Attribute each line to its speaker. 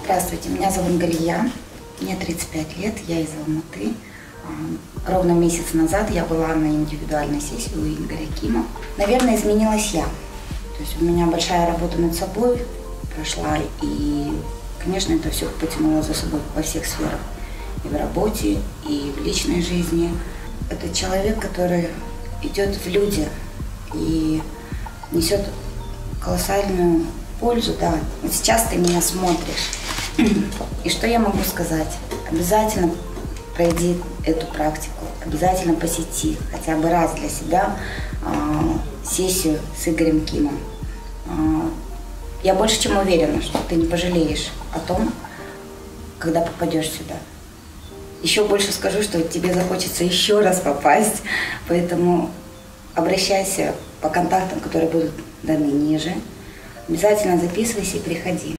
Speaker 1: Здравствуйте, меня зовут Галия, мне 35 лет, я из Алматы. Ровно месяц назад я была на индивидуальной сессии у Игоря Кима. Наверное, изменилась я. То есть у меня большая работа над собой прошла, и, конечно, это все потянуло за собой во всех сферах. И в работе, и в личной жизни. Это человек, который идет в люди и несет колоссальную пользу, да. Вот сейчас ты меня смотришь. И что я могу сказать? Обязательно пройди эту практику, обязательно посети хотя бы раз для себя сессию с Игорем Кимом. Я больше чем уверена, что ты не пожалеешь о том, когда попадешь сюда. Еще больше скажу, что тебе захочется еще раз попасть, поэтому обращайся по контактам, которые будут даны ниже. Обязательно записывайся и приходи.